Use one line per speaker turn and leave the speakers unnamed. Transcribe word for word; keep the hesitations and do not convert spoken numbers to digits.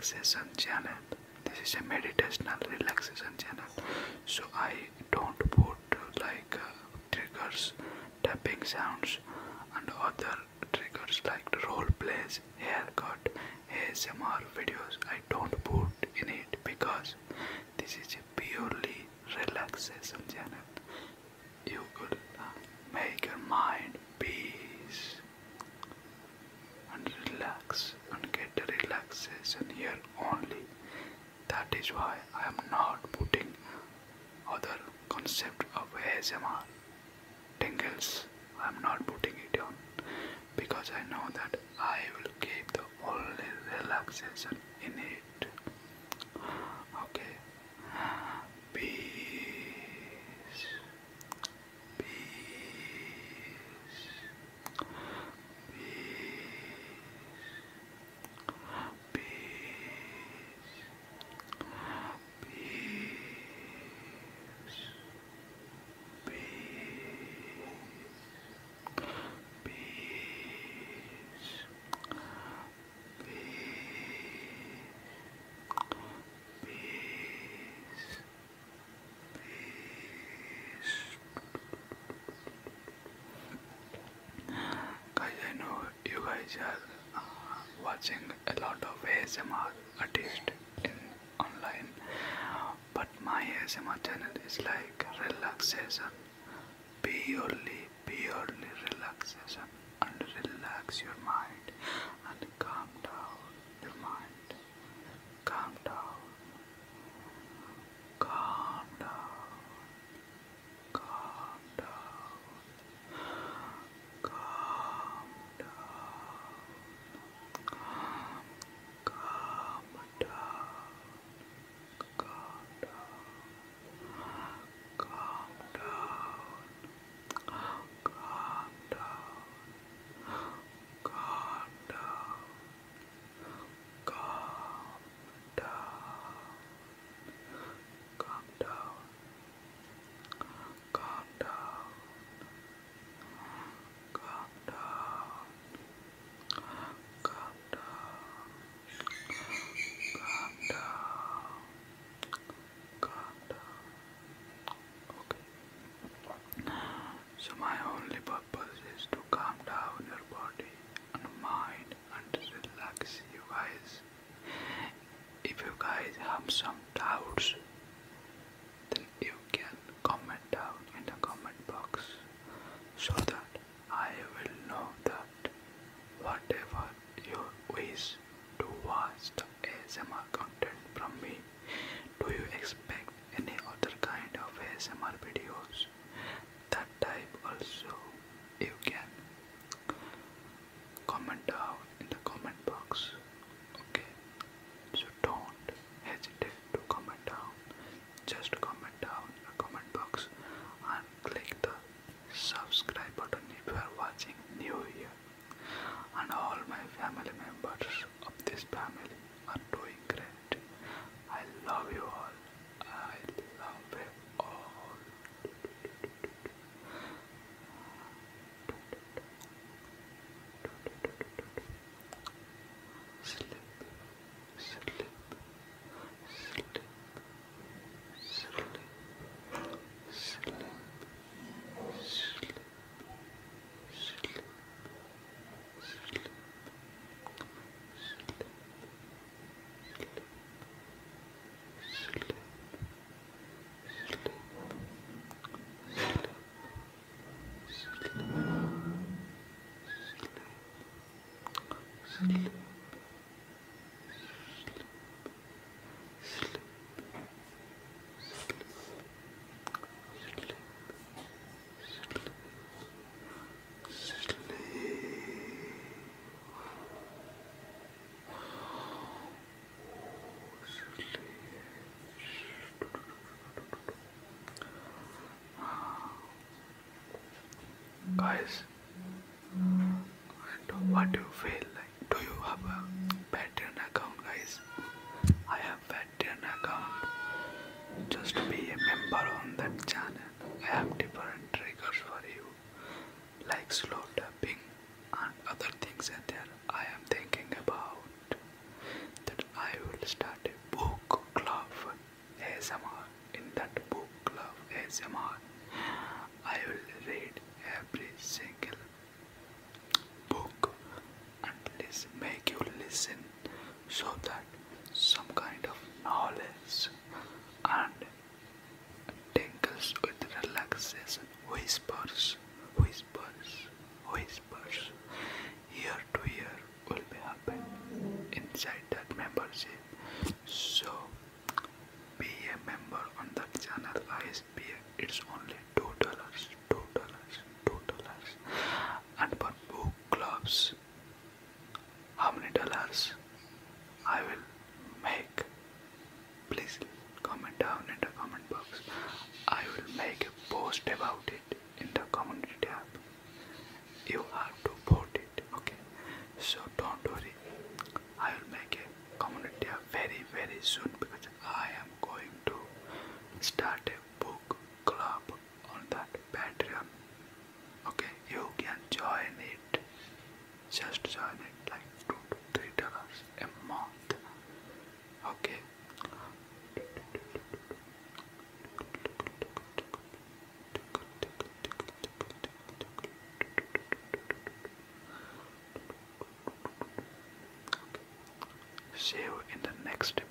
relaxation channel. This is a meditational relaxation channel. So I don't put uh, like uh, triggers, tapping sounds, and other triggers like role plays, haircut, A S M R videos. I don't put in it because this is a purely relaxation channel. You will make your mind peace and relax and get the relaxation here only. That is why I am not putting other concept of A S M R tingles. I am not putting it on because I know that I will keep the only relaxation in it. Okay. Peace. Peace. Peace. Peace. Peace. Guys, I know you guys are uh, watching a lot of A S M R artists in online, but my A S M R channel is like relaxation, purely, purely relaxation, and relax your mind and calm down your mind, calm down, calm down, calm down, calm down, calm down, calm down, calm down, calm down, calm down, calm down, calm down, calm down, calm down, calm down, calm down, calm down. Okay. So my only purpose is to calm down your body and mind and relax you guys. If you guys have some doubts, then you can comment down in the comment box so that I will know that whatever you wish to watch the A S M R content from me. Do you expect any other kind of A S M R videos? That type also you can comment down in the comment box. Okay, so don't hesitate to comment down. Just comment down in the comment box and click the subscribe button if you are watching new here. And all my family members of this family are doing great. I love you all. I love you all. Sleep, sleep, sleep, sleep, sleep, sleep, sleep, sleep, sleep. Sleep. Guys, what do you feel like? Do you have a Patreon account, guys? I have Patreon account. Just be a member on that channel. I have different triggers for you, like slow tapping and other things are there. I am thinking about that I will start a book club A S M R. In that book club A S M R, I will read every single book and please make you listen so that some kind of knowledge and tingles with relaxation, whispers, whispers, whispers, year to year will be happen inside that membership. So be a member on that channel, guys. Be a, it's only two dollars, two dollars, two dollars. And for book clubs, how many dollars I will make? Please comment down in the comment box. I will make a post about it in the community tab. You have to vote it, okay? So don't worry. I will make a community tab very very soon because I am going to start a book club on that Patreon. Okay, you can join it. Just join it like two to three dollars a month. Okay. See you in the next